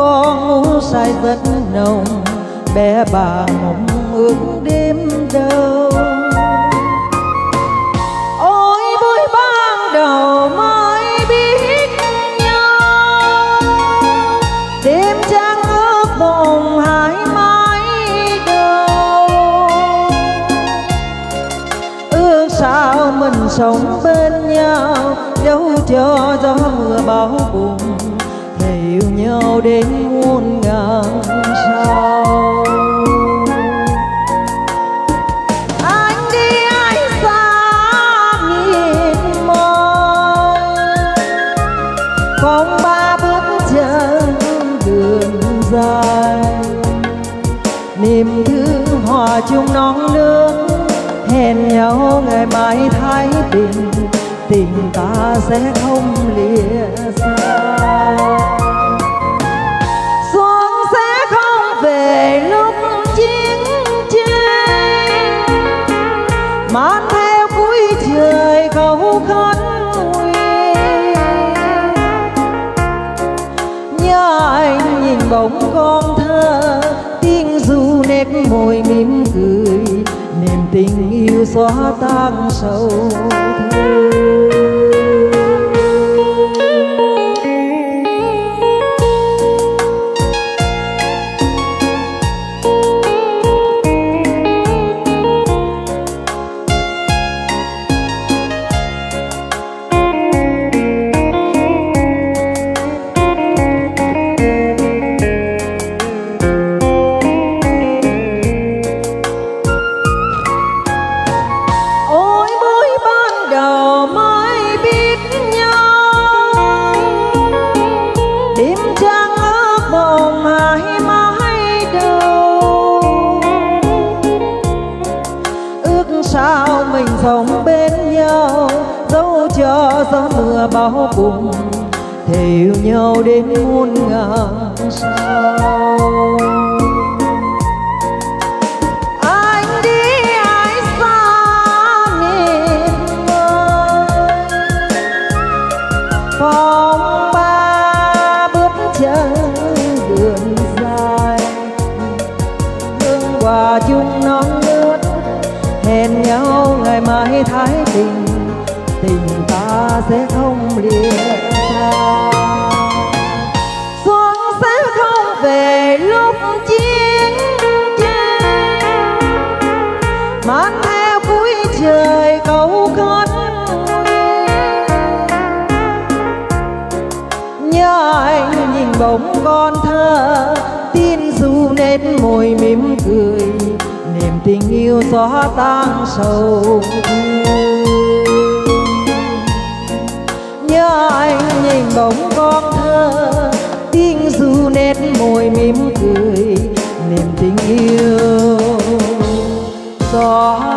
con ngủ say rất nồng, bé bà mộng ước đêm đâu. Ôi vui ban đầu mới biết nhau, đêm trăng ước mộng hai mái đầu. Ước sao mình sống bên nhau, dẫu cho gió mưa bão bùng, thề yêu nhau đến muôn ngàn sau. Anh đi ai xa nghìn mây, không ba bước chân đường dài. Niềm thương hòa chung non nước, hẹn nhau ngày mai thái bình, tình ta sẽ không lìa xa. Xuân sẽ không về lúc chiến tranh, mang theo cuối trời khẩu khấn nguyện. Nhớ anh nhìn bóng con thơ, tiếng ru nét môi mỉm cười, niềm tình yêu xóa tan sầu thương. Sao mình sống bên nhau, dẫu cho gió mưa bão bùng, thề yêu nhau đến muôn ngàn sau. Anh đi ai xa miền mây, phong ba bước chân đường dài, hương hòa chung non nước, hẹn nhau ngày mai thái bình, tình ta sẽ không lìa xa. Xuân sẽ không về lúc chiến tranh, mang theo cuối trời câu khấn nguyện. Nhớ anh nhìn bóng con thơ, tin ru nét môi mỉm cười, niềm tình yêu xóa tan sầu thương. Nhớ anh nhìn bóng con thơ, tiếng ru nét môi mỉm cười, niềm tình yêu xóa